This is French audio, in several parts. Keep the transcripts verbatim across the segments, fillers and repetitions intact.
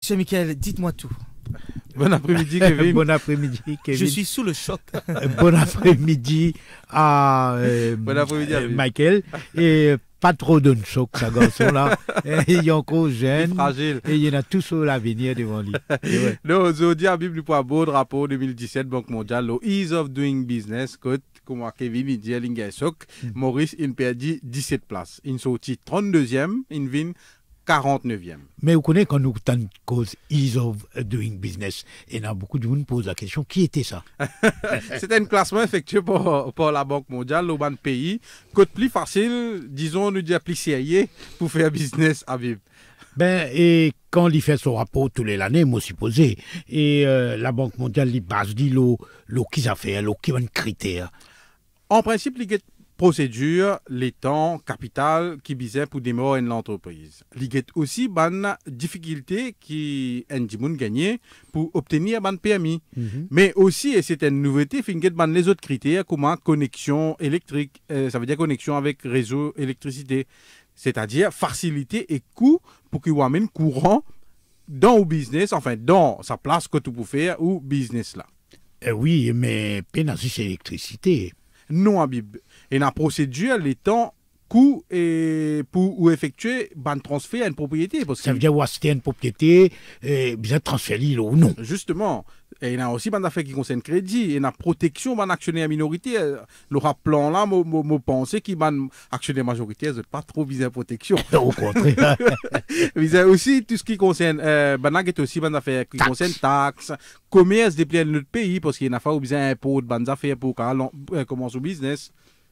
Monsieur Michael, dites-moi tout. Bon après-midi, Kevin. Bon après-midi, Kevin. Je suis sous le choc. Bon après-midi à euh, Bon après-midi, euh, Michael. Et pas trop de choc, ce garçon-là. Il est encore jeune. Fragile. Et il y en a tout sur l'avenir devant lui. Ouais. Non, aujourd'hui, à Bible, pour un beau drapeau deux mille dix-sept, Banque mondiale, le Ease of Doing Business, que, comme Kevin, il dit, il y a un choc. Maurice, il perdit dix-sept places. Il sortit trente-deuxième, il vient quarante-neuvième. Mais vous connaissez quand nous avons cause Ease of Doing Business, et là, beaucoup de gens posent la question, qui était ça? C'était un classement effectué par, par la Banque mondiale, au ban de pays, côte plus facile, disons, nous dire plus sérieux pour faire business à Bible. Ben, et quand il fait son rapport tous les années, moi supposé, et euh, la Banque mondiale, il base dit l'eau, l'eau qu'ils a fait, l'eau qui a un critère. En principe, il y a procédure, les temps, capital qui bisait pour démarrer une entreprise. Il y a aussi une difficulté qui ont gagné pour obtenir un P M I. Mm-hmm. Mais aussi, et c'est une nouveauté, il y a les autres critères comme connexion électrique, euh, ça veut dire connexion avec réseau électricité, c'est-à-dire facilité et coût pour qu'il y ait un courant dans le business, enfin dans sa place que tu peux faire ou business là. Euh, oui, mais pénasi c'est l'électricité. Non, Habib. Et la procédure, les temps, coûts et pour ou effectuer un transfert à une propriété. Parce ça veut dire acheter une propriété, et bien transférer l'île ou non. Justement. Et il y a aussi des affaires qui concernent le crédit et la protection des actionnaires minoritaires. Le plan là, je pense que les actionnaires majoritaires ne sont pas trop visés à la protection. Au contraire. Il y a aussi tout ce qui concerne, euh, ben, aussi des affaires qui concernent taxes, commerce des de notre pays, parce qu'il y a des affaires où il y a impôts, des affaires pour euh, commencer au business.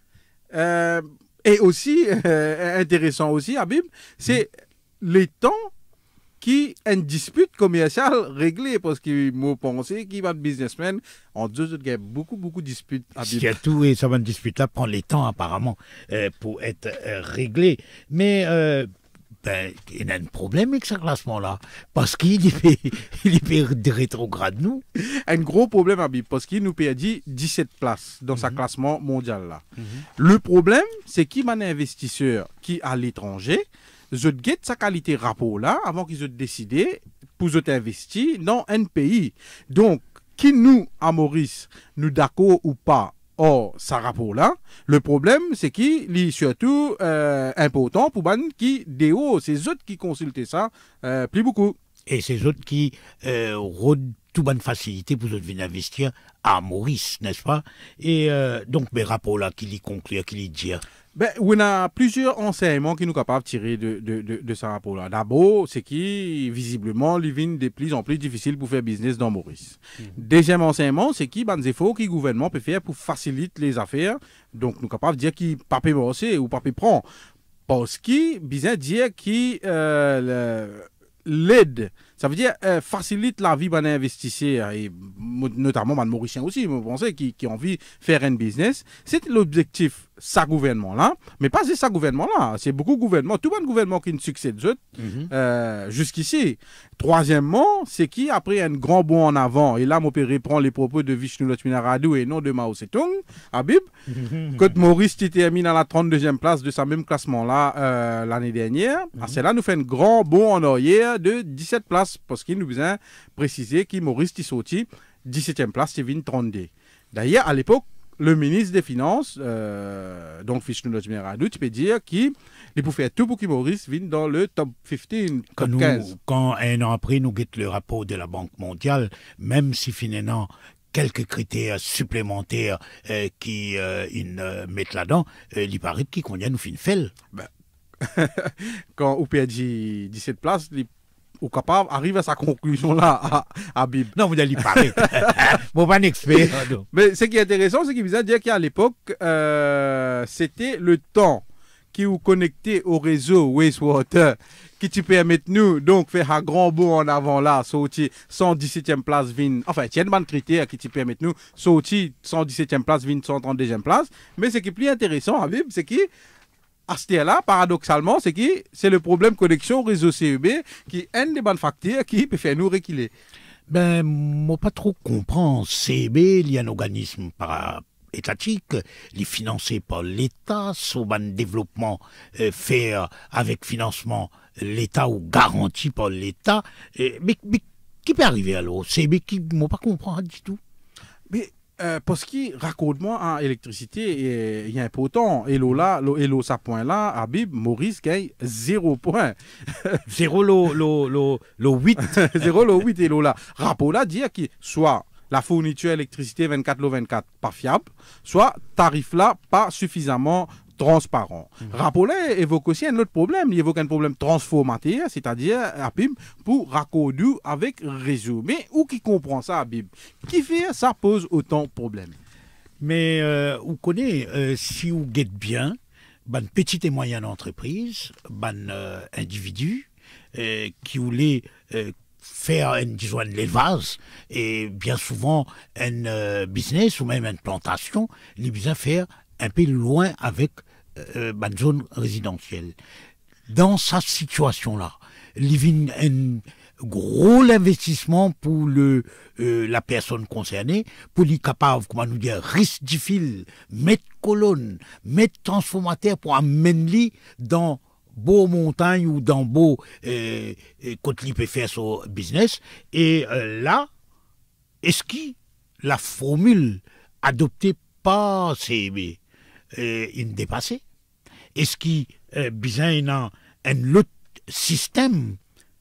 Euh, et aussi, euh, intéressant aussi, Habib, c'est mmh. les temps qui une dispute commerciale réglée, parce que moi pensais qu'il va être businessman en deux autres, il y a beaucoup beaucoup de disputes. Surtout, et ça va une dispute là prend les temps apparemment euh, pour être euh, réglé. Mais euh, ben, il y a un problème avec ce classement là, parce qu'il fait il fait de rétrograde nous. Un gros problème Habib, parce qu'il nous perdit dix-sept places dans mm-hmm. sa classement mondial là. Mm-hmm. Le problème, c'est qu'il y a un investisseur qui à l'étranger. Je guette sa qualité rapport là avant qu'ils aient décidé pour investir dans un pays. Donc, qui nous, à Maurice, nous d'accord ou pas, or, ça rapport là, le problème, c'est qu'il est surtout euh, important pour ban qui déo, ces autres qui consultent ça, euh, plus beaucoup. Et ces autres qui euh, rodent toute bonne facilité pour venir investir à Maurice, n'est-ce pas? Et euh, donc, mes rapports là, qui les concluent, qui les disent. Ben, on a plusieurs enseignements qui nous sont capables de tirer de, de, de, de ce rapport-là. D'abord, c'est qui, visiblement, il devient de plus en plus difficile pour faire business dans Maurice. Mmh. Deuxième enseignement, c'est qui, ben, des efforts que le gouvernement peut faire pour faciliter les affaires. Donc, nous sommes capables de dire qu'il ne peut pas bosser ou pas prendre. Parce qu'il bien dire qu'il euh, l'aide. Ça veut dire euh, facilite la vie d'un investisseur, et notamment d'un Mauricien aussi, je pense, qui, qui a envie de faire un business. C'est l'objectif, ça gouvernement-là, mais pas c'est ça gouvernement-là. C'est beaucoup de gouvernements, tout le gouvernement qui ne succède mm-hmm. euh, jusqu'ici. Troisièmement, c'est qui, après un grand bond en avant, et là, mon père reprend les propos de Vishnu Lakshminaradu et non de Mao Zedong, Habib, mm-hmm. quand Maurice était mis dans la trente-deuxième place de ce même classement-là euh, l'année dernière, mm-hmm. c'est là nous fait un grand bond en arrière de dix-sept places. Parce qu'il nous besoin préciser que Maurice est sorti dix-septième place, c'est trente-deux. D'ailleurs, à l'époque, le ministre des Finances, euh, donc Vishnu Lakshminaradu, tu peux dire qu'il pouvait faire tout pour que Maurice vienne dans le top quinze, quand top nous, quinze. Quand un an après, nous guettons le rapport de la Banque mondiale, même si finalement quelques critères supplémentaires euh, qui euh, ils, euh, mettent là-dedans, euh, il paraît qu'il convient nous faire une felle. Ben, quand on perd dix-sept places, il ou capable arrive à sa conclusion là à, à Bib. Non, vous allez parler. Bon, pas un expert. Mais ce qui est intéressant, c'est qu'il vous a dit qu'à l'époque, euh, c'était le temps qui vous connectait au réseau Wastewater qui te permet nous donc faire un grand bond en avant là, sortir cent dix-septième place, vin. Enfin, il y a un critère qui te permet nous sortir cent dix-septième place, vin cent trente-deuxième place. Mais ce qui est plus intéressant à Bib, c'est que à ce là paradoxalement, c'est que c'est le problème connexion réseau C E B qui est un des bonnes facteurs qui peut faire nous reculer. Ben, moi pas trop comprends. C E B, il y a un organisme para étatique, il financé par l'État, sur un développement euh, fait avec financement l'État ou garanti par l'État. Et- Mais, mais qui peut arriver alors? C'est mais qui ne pas comprendre du tout. Mais euh, parce que raccordement à l'électricité, il y a un potent. Et là, et là, ça point là, Habib, Maurice gagne zéro point. Zéro le, le, le, le huit. zéro le huit et là. Rapport là, dire que soit la fourniture électricité vingt-quatre le vingt-quatre pas fiable, soit tarif là pas suffisamment transparent. Mm-hmm. Rapport là évoque aussi un autre problème. Il évoque un problème transformateur, c'est-à-dire Habib pour raccorder avec réseau. Mais où qui comprend ça, Habib? Qui fait ça pose autant de problèmes. Mais euh, vous connaissez, euh, si vous guettez bien, ban petite et moyenne entreprise, ban euh, individu euh, qui voulait euh, faire un, disons, un élevage et bien souvent un euh, business ou même une plantation, il besoin faire un peu loin avec euh, ban zone résidentielle. Dans cette situation-là, il y a un gros investissement pour le, euh, la personne concernée, pour lui capable, comment nous dire, risque du fil, mettre colonne, mettre transformateur pour amener dans beau montagne ou dans beau euh, euh, côté peut faire son business. Et euh, là, est-ce que la formule adoptée par C B euh, est dépassée? Est-ce qu'il euh, besoin d'un un autre système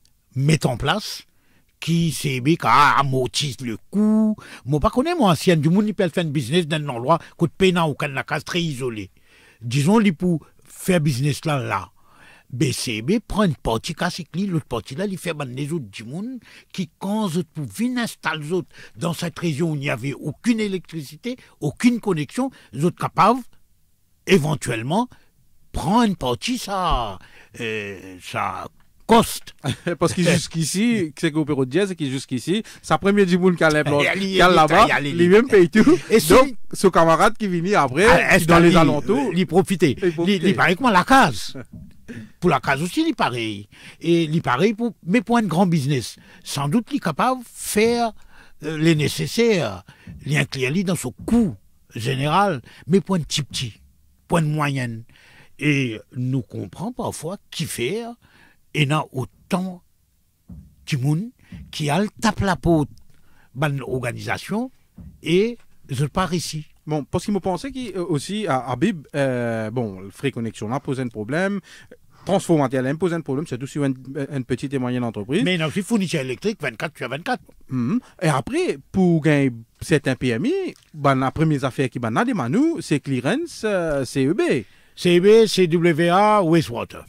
met en place qui c'est qui amortisse le coût? Moi, pas connais moi, si un du monde qui peut faire un business dans un endroit qui est ou qui est très isolé. Disons, lui pour faire business là, là. B C B prend une partie casse l'autre partie là, il fait les autres du monde qui, quand ils pour venir installer autres dans cette région où il n'y avait aucune électricité, aucune connexion, les autres capables, éventuellement, prendre une partie, ça, euh, ça coste. Parce que jusqu'ici, c'est qu'au Diaz, c'est que jusqu'ici, sa première du monde qui a Il y a- là-bas, il y a les- il même paye tout. Et si- Donc, ce camarade qui vient après, Ah, qui dans les est-ce alentours, qu'il profiter. il profite. Il paraît comme la case. Pour la case aussi, il pareil. Et il pareil, pour, mais pour un grand business. Sans doute, il est capable de faire euh, les nécessaires, l'inclure dans son coût général, mais pour un petit petit, pour une moyenne. Et nous comprenons parfois qui faire, et n'a autant de monde qui a le tape la peau dans l'organisation, et je pars ici. bon, parce qu'il me pensait qu'il aussi, à Habib, euh, bon, le frais connexion là pose un problème. Transformateur là pose un problème, surtout sur une, une petite et moyenne entreprise. Mais non, c'est fourniture électrique vingt-quatre sur vingt-quatre. Mhm. Et après, pour gagner certains P M I, ben, la première affaire qui m'a demandé, c'est clearance euh, C E B. C B, C W A, Wastewater.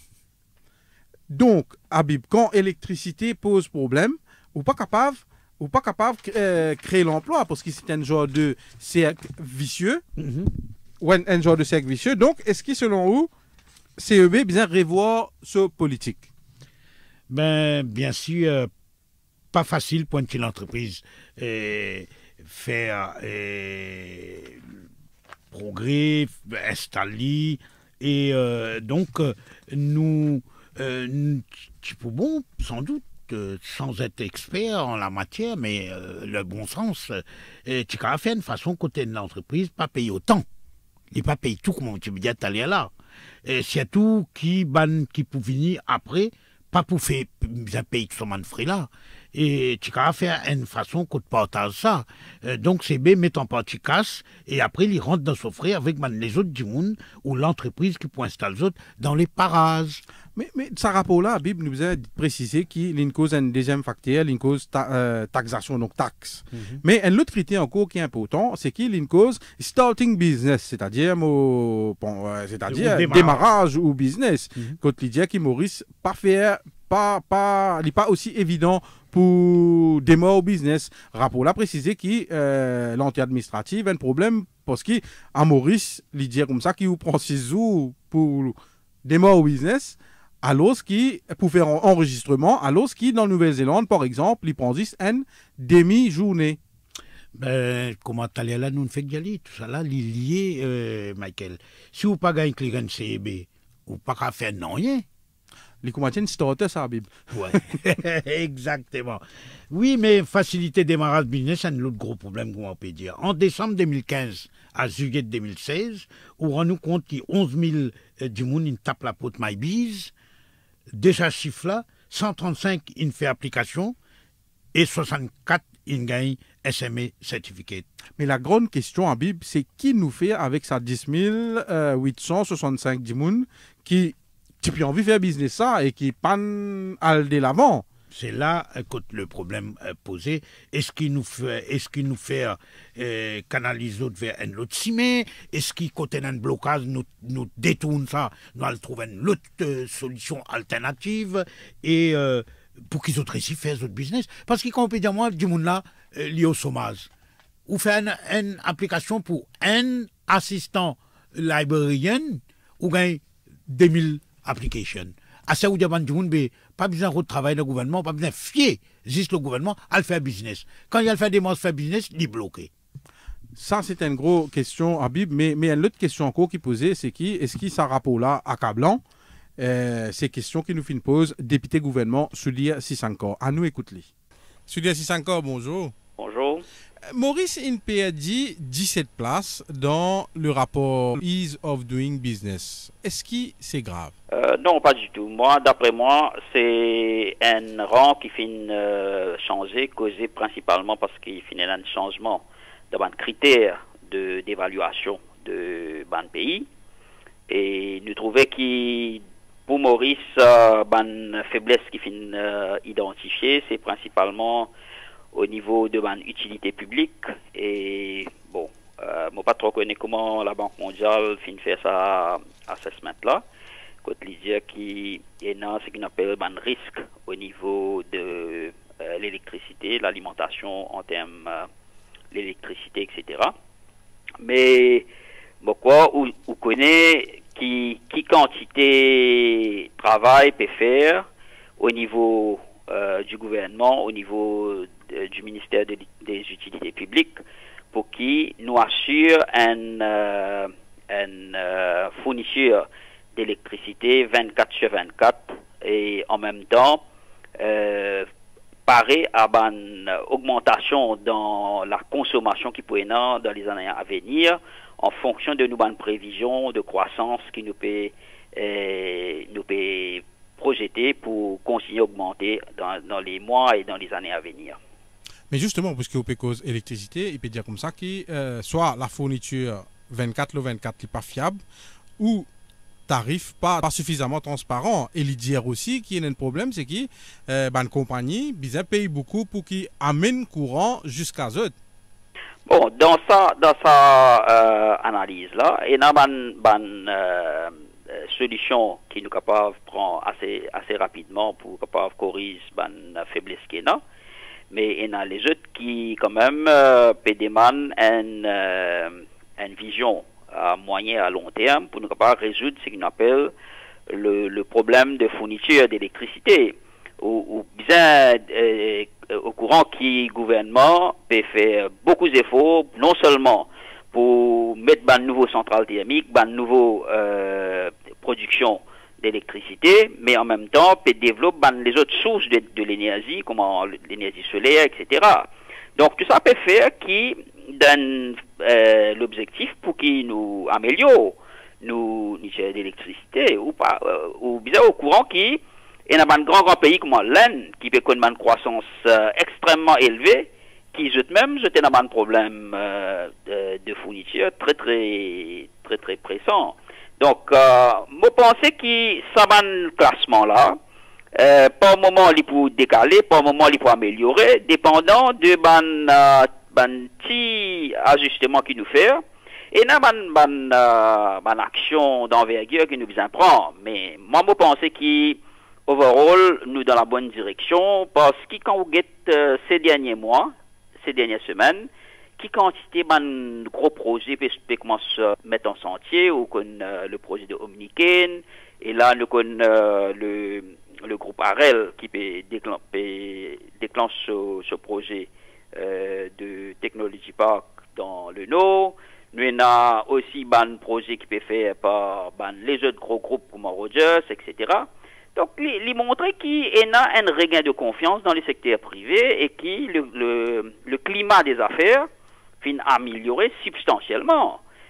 Donc, Habib, quand l'électricité pose problème, ou pas capable, ou pas capable de euh, créer l'emploi, parce que c'est un genre de cercle vicieux, ou un, un genre de cercle vicieux. Donc, est-ce que selon vous, C E B bien revoir ce politique? Ben, bien sûr, euh, pas facile pour une petite entreprise euh, faire euh, progrès, installer. Et euh, donc, euh, nous, euh, bon, sans doute, euh, sans être expert en la matière, mais euh, le bon sens, euh, tu as fait une façon côté de l'entreprise, pas payer autant. Il pas payer tout comme tu me dis à là. Et c'est tout qui ban qui pour venir après, pas pour faire payer tout ce frais là. Et tu as faire une façon qu'on te partage ça. Euh, donc c'est bien mettre en partie casse et après il rentre dans son frais avec man, les autres du monde ou l'entreprise qui peut installer les autres dans les parages. Mais, mais ce rapport-là, Bib nous a précisé qu'il y a une cause, un deuxième facteur, une cause ta, euh, taxation, donc taxe. Mm-hmm. Mais un autre critère encore qui est important, c'est qu'il y a une cause starting business, c'est-à-dire bon, euh, c'est-à-dire démarrage. démarrage ou business. Mm-hmm. Quand il dit qu'il Maurice pas faire, pas, pas, il n'est pas aussi évident pour démarrer au business. Rapport là précisé que euh, l'entrée administrative a un problème parce qu'à Maurice, il dit comme ça qu'il vous prend six jours pour démarrer au business. Alors qui, pour faire un enregistrement, alors qui, dans la Nouvelle-Zélande, par exemple, il prend juste une demi-journée. Ben, comment t'allais là, nous ne fait que aller, tout ça là, lié, euh, Michael. Si vous pas gagné clearance C E B, vous pas qu'à faire non rien. Les commandiens starter ça, Bib. Ouais, exactement. Oui, mais faciliter démarrage business, c'est un autre gros problème qu'on peut dire. En décembre deux mille quinze à juillet deux mille seize, on rend nous compte qu'il y a onze mille euh, du monde qui tape la pote MyBiz. de ce chiffre-là, cent trente-cinq, il fait application et soixante-quatre, il gagne S M E Certificate. Mais la grande question, Habib, c'est qui nous fait avec sa dix mille huit cent soixante-cinq dimoun qui, qui a envie de faire business ça et qui panne à de l'avant. C'est là que le problème est posé. Est-ce qu'il nous fait, est-ce qu'il nous fait euh, canaliser vers un autre ciment? Est-ce qu'il côté un blocage nous, nous détourne ça? Nous allons trouver une autre euh, solution alternative et euh, pour qu'ils autres ici fassent autre business. Parce que quand on peut dire moi, du monde là, euh, lié au chômage, ou faire une, une application pour un assistant librarian ou gagne deux mille applications. À ça où il y pas besoin de travailler le gouvernement, pas besoin de fier juste le gouvernement à le faire business. Quand il a fait des mots faire business, il est bloqué. Ça, c'est une grosse question, Habib, mais, mais une autre question encore qui posait, c'est qui, est-ce qu'il ça rapport là accablant euh, ces questions qui nous fait une pause, député gouvernement Soudia Sissankor. À nous écoute-les. Soudia Sissankor, bonjour. Bonjour. Maurice Inpe a dit dix-sept places dans le rapport Ease of Doing Business. Est-ce que c'est grave? euh, Non, pas du tout. Moi, d'après moi, c'est un rang qui finit euh, changer, causé principalement parce qu'il finit un changement de ban critères de d'évaluation de ban pays. Et nous trouvons que pour Maurice, euh, ban faiblesse qui finit euh, identifiée, c'est principalement au niveau de ban utilité publique. Et bon, euh, moi pas trop connais comment la Banque mondiale fin faire ça assessment là. Quand il dit qu'il y a ce qu'on appelle ban risque au niveau de euh, l'électricité, l'alimentation en termes euh, l'électricité, et cetera. Mais bon quoi, ou, ou connaît qui qui quantité travail peut faire au niveau euh, du gouvernement, au niveau de, du ministère de, des utilités publiques, pour qui nous assure un, euh, un euh, fournisseur d'électricité vingt-quatre sur vingt-quatre et en même temps euh, parer à une augmentation dans la consommation qui pourrait dans les années à venir en fonction de nos bonnes prévisions de croissance qui nous peut, euh, nous peut projeter pour continuer à augmenter dans, dans les mois et dans les années à venir. Mais justement, puisque vous pouvez cause électricité, il peut dire comme ça que euh, soit la fourniture vingt-quatre le vingt-quatre n'est pas fiable ou tarif pas, pas suffisamment transparent. Et l'idée aussi qu'il y a un problème, c'est que euh, ben, une compagnie bizarre paye beaucoup pour qu'ils amènent courant jusqu'à eux. Bon, dans sa, dans sa euh, analyse là, il y a une bonne euh, solution qui nous capable de prendre assez, assez rapidement pour capable corriger la faiblesse qu'il y a. Mais il y a les autres qui, quand même, euh, demandent une, euh, une vision à moyen et à long terme pour nous capables de résoudre ce qu'on appelle le, le problème de fourniture d'électricité. Ou, ou bien euh, au courant qui le gouvernement peut faire beaucoup d'efforts, non seulement pour mettre une nouvelle centrale thermique, une nouvelle euh, production d'électricité, mais en même temps peut développer les autres sources de, de l'énergie, comme l'énergie solaire, et cetera. Donc tout ça peut faire qui donne euh, l'objectif pour qu'il nous améliore nos niches d'électricité, ou pas, euh, ou bien au courant qui et dans un grand, grand pays comme l'Inde, qui peut connaître une croissance euh, extrêmement élevée, qui eux-mêmes étaient dans un problème euh, de, de fourniture très, très, très, très pressant. Donc, euh, je pense que ça va un classement-là, euh, par moment, il peut décaler, par moment, il peut améliorer, dépendant de ban, euh, ban petit ajustement qu'il nous fait, et dans ban, ban, euh, ban action d'envergure qu'il nous besoin prendre. Mais moi, je pense que overall, nous dans la bonne direction, parce que quand vous guettez euh, ces derniers mois, ces dernières semaines, qui quantité de gros projets peut commencer à mettre en sentier, ou qu'on euh, le projet de Omniken, et là nous connaissons euh, le, le groupe Arel qui peut déclencher, déclencher ce, ce projet euh, de Technology Park dans le Nord. Nous avons aussi un projet qui peut faire par ban, les autres gros groupes comme Rogers, et cetera. Donc, il montrer qu'il y a un regain de confiance dans le secteur privé et que le, le, le climat des affaires finit amélioré substantiellement.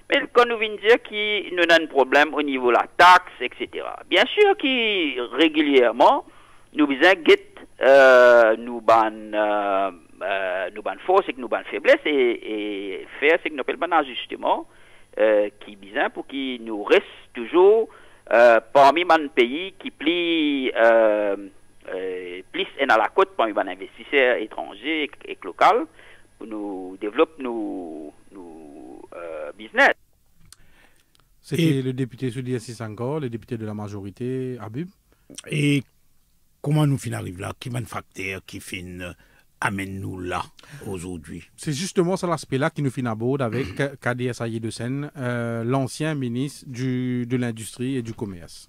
Mais quand nous venons dire qu'il nous a un problème au niveau de la taxe, et cetera. Bien sûr que régulièrement, nous besoin de euh, nous ban euh, euh, nous ban force et que nous ban faiblesse et, et faire ce que nous appelons un ajustement euh, qui besoin pour qu'il nous reste toujours euh, parmi les pays qui plient euh, euh, plus dans la côte parmi les investisseurs étrangers et, et locaux pour nous développer nos, nos euh, business. C'était Et- le député Soudi Sangor, le député de la majorité, Habib. Et comment nous fin arrive là? Qui man facteur qui fin euh, amène nous là aujourd'hui? C'est justement ça l'aspect-là qui nous finit à bord avec K D S Aye de Seine, euh, l'ancien ministre du, de l'Industrie et du Commerce.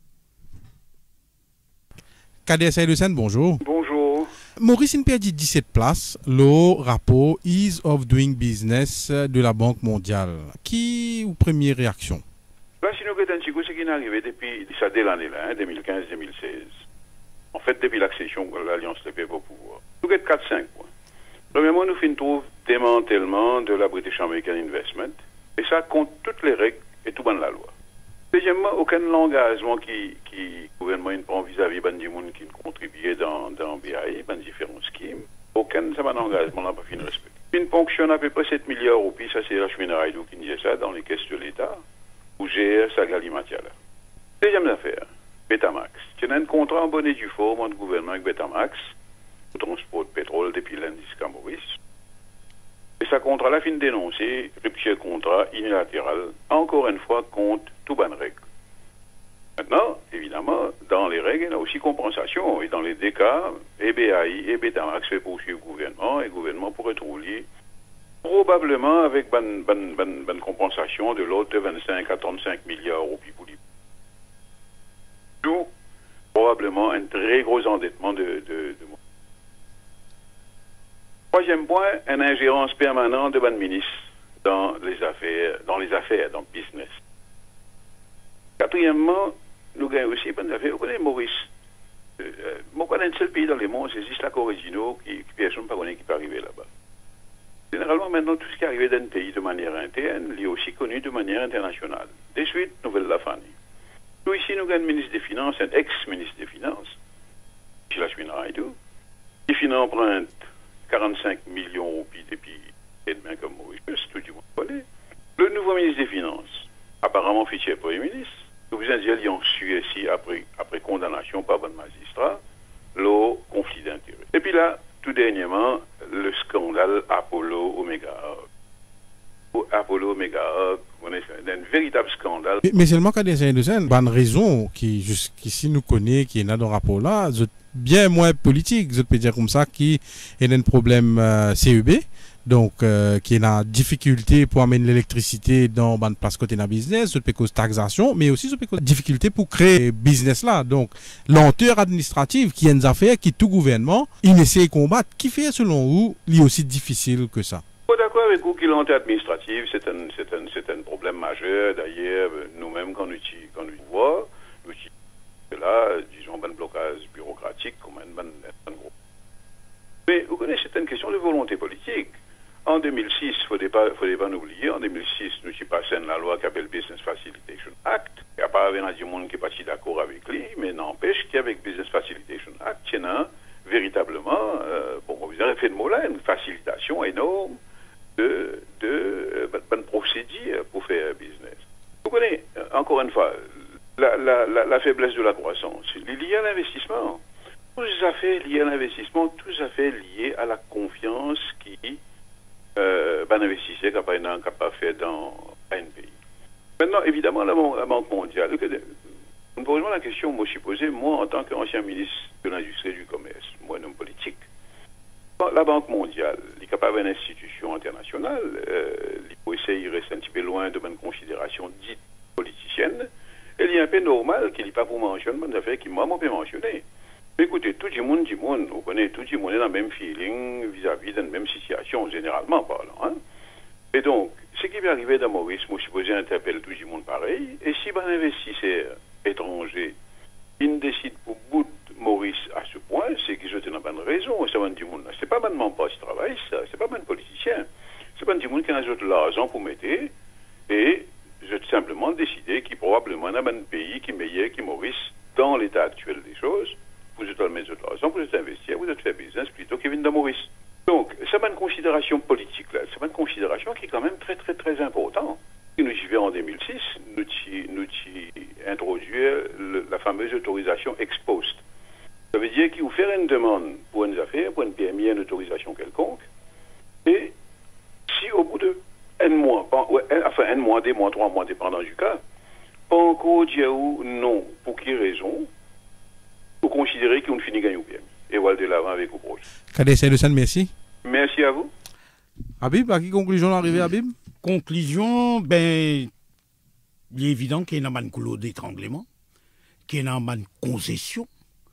K D S Aye de Seine, bonjour. Bonjour. Maurice N P a dit dix-sept places, le rapport Ease of Doing Business de la Banque mondiale. Qui ou première réaction? Là, si nous regardons un petit coup, ce qui est arrivé depuis ça dès l'année là, hein, deux mille quinze deux mille seize. En fait, depuis l'accession de l'Alliance des pays au pouvoir. Nous regardons quatre cinq points. Premièrement, nous finissons démantèlement de la British American Investment. Et ça compte toutes les règles et tout dans la loi. Deuxièmement, aucun engagement qui, qui le gouvernement prend vis-à-vis des gens qui contribuaient dans, dans B A I, dans différents schemes. Aucun ça engagement n'a pas fini de respect. Une ponction à peu près sept milliards d'euros, ça c'est la cheminée Raidou qui disait ça dans les caisses de l'État, où G R Sagalimatiala. Deuxième affaire, Betamax. Il y a un contrat en bonne et due forme entre le gouvernement avec Betamax, pour le transport de pétrole depuis l'indice Maurice. Et ce contrat-là finit dénoncer rupture de contrat unilatéral, encore une fois, contre tout bonne règle. Maintenant, évidemment, dans les règles, il y a aussi compensation. Et dans les deux cas, et B A I et Betamax fait poursuivre le gouvernement, et le gouvernement pourrait trouver probablement avec une bonne, bonne, bonne compensation de l'autre de vingt-cinq à trente-cinq milliards d'euros pour lui. D'où probablement un très gros endettement de, de, de Troisième point, une ingérence permanente de ban ministre dans les affaires, dans les affaires, dans le business. Quatrièmement, nous gagnons aussi bonnes affaires. Vous connaissez Maurice. Euh, moi, je connais un seul pays dans le monde, c'est juste la Corée du Nord, qui, qui personne ne connaît qui peut arriver là-bas. Généralement, maintenant, tout ce qui arrive dans un pays de manière interne, il est aussi connu de manière internationale. De suite, nouvelle la Fanny. Nous, ici, nous gagnons un ministre des Finances, un ex-ministre des Finances, Sheila Raidou, qui finit emprunte quarante-cinq millions d'euros depuis et demain comme Maurice, tout le monde connaît. Le nouveau ministre des Finances, apparemment fichier Premier ministre, nous vous indiquons qu'ils ont su ici après, après condamnation par bon magistrat, le conflit d'intérêts. Et puis là, tout dernièrement, le scandale Apollo Omega. Apollo Omega, on est un véritable scandale. Mais, mais seulement K D S Aye de Seine, bonne raison qui jusqu'ici nous connaît, qui est là dans le rapport là, bien moins politique, je peux dire comme ça, qui est un problème euh, C E B, donc euh, qui est la difficulté pour amener l'électricité dans une place côté de la business, je peux cause taxation, mais aussi je peux cause difficulté pour créer business là, donc lenteur administrative qui est une affaire qui tout gouvernement il essaie de combattre, qui fait selon vous, il est aussi difficile que ça. Je suis d'accord avec vous que l'entrée administrative, c'est un, c'est un, c'est un problème majeur. D'ailleurs, nous-mêmes, quand nous quand nous voyons, nous utilisons là, disons, un blocage bureaucratique comme un, un, un gros. Mais vous connaissez, c'est une question de volonté politique. En deux mille six, il ne faudrait pas, faudrait pas l'oublier, en deux mille six, nous avons passé la loi qui s'appelle Business Facilitation Act. Il n'y a pas du monde qui n'est pas si d'accord avec lui, mais n'empêche qu'avec Business Facilitation Act, il y a véritablement, euh, bon, vous avez fait de mot là, une facilitation énorme de, de euh, bonne procédure pour faire business. Vous connaissez, encore une fois, la, la, la, la faiblesse de la croissance, liée à l'investissement. Tous les affaires liées à l'investissement, tous les affaires liées à la confiance qui euh, ben, investisseur n'est capable de faire dans un pays. Maintenant, évidemment, la, la Banque mondiale, on me pose la question, moi je suis posé, moi en tant qu'ancien ministre de l'Industrie et du Commerce, moi un homme politique, la Banque mondiale, il est capable d'une institution internationale, euh, il peut essayer, il reste un petit peu loin de bonnes considérations dites politiciennes, et il est un peu normal qu'il n'est pas pour mentionner des affaires qui moi, moi, peux mentionner. Mais écoutez, tout le monde, du monde, vous connaissez, tout le monde est dans le même feeling vis-à-vis de la même situation, généralement parlant. Hein? Et donc, ce qui va arriver dans Maurice, moi, je suppose, interpelle tout le monde pareil, et si un investisseur étranger, il décide pour bout de Maurice à ce point, c'est qu'ils ont une bonne raison, c'est pas du monde. C'est pas maintenant pas ce travail, ça, c'est pas un politicien. C'est pas du monde qui a de l'argent pour mettre, et décidé qu'il probablement y a un pays qui est meilleur que Maurice dans l'état actuel des choses. Vous êtes allé mettre de l'argent, vous êtes investir, vous êtes fait business plutôt qu'il vienne de Maurice. Donc, c'est une considération politique là, c'est une considération qui est quand même très très très importante. Nous y vivons en deux mille six, nous y, nous y introduire le, la fameuse autorisation ex post. Ça veut dire qu'il vous fait une demande pour une affaire, pour une P M I, une autorisation quelconque, et si au bout de un mois, pas, ouais, un, enfin un mois, deux mois, trois mois, dépendant du cas, pas encore dire non, pour quelle raison, pour considérer qu'on finit gagner au P M I. Et voilà de l'avant avec vos proches. Kadé Saint-Lucien, merci. Merci à vous. Habib, à quelle conclusion l'arrivée, Habib? Conclusion, ben, il est évident qu'il y a un goulot d'étranglement, qu'il y a une concession,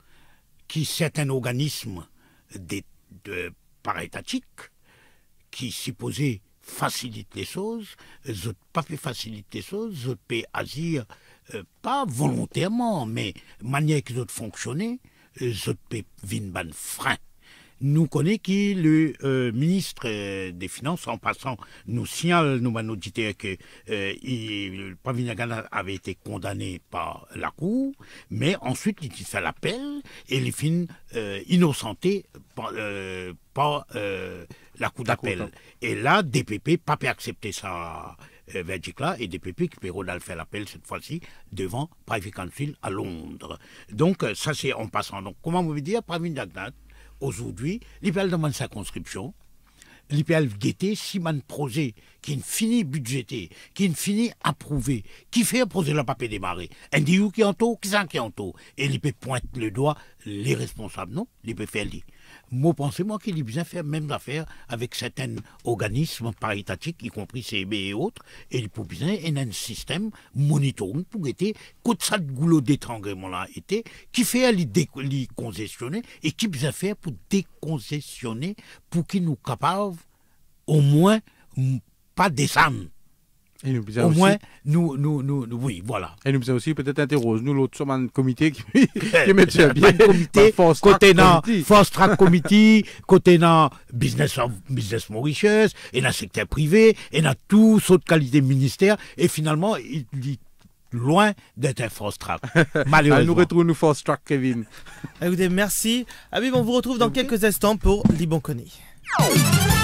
qui certains organismes de, de parétatiques, qui supposés facilitent les choses, ils n'ont pas fait faciliter les choses, ils peuvent agir, euh, pas volontairement, mais manière qu'ils ont fonctionné, ils peuvent venir un frein. Nous connaissons qui le euh, ministre euh, des Finances, en passant, nous signale, nous nous dit que euh, il, Pavinagan avait été condamné par la Cour, mais ensuite il fait l'appel et il finit euh, innocenté par, euh, par euh, la Cour d'appel. Et là, D P P pas pu accepter ça. Euh, verdict-là, et D P P qui peut faire l'appel cette fois-ci devant Private Council à Londres. Donc, euh, ça c'est en passant. Donc, comment vous dire, Pavinagan aujourd'hui, l'I P L demande sa conscription, l'I P L guetté si man projet qui est fini budgété, qui est fini approuvé, qui fait un projet là pas démarrer. Un dit qui en taux, qui s'en qui en taux. Et l'I P pointe le doigt, les responsables, non, l'I P fait le dit. Moi, pensez-moi qu'il est bien faire même affaire avec certains organismes paritatiques, y compris C B et autres, et il peut bien y a un système monitoring pour être, quand ça de goulot d'étranglement là était, qui fait les décongestionner et qui bien faire pour décongestionner pour qu'ils nous capables au moins pas descendre. Et nous Au aussi, moins, nous, nous, nous, nous, oui, voilà. Et nous aussi peut-être interroge nous l'autre sur un comité qui, qui met ça bien. Comité, Force côté Track dans Committee. Force Track Committee, côté dans Business of Business Mauritius, et dans le secteur privé, et dans tout autre qualité ministère, et finalement, il est loin d'être un Force Track. Ah, Malheureusement. nous retrouvons nous Force Track, Kevin. Écoutez, merci. Habib, on vous retrouve dans quelques instants pour Liban Conny.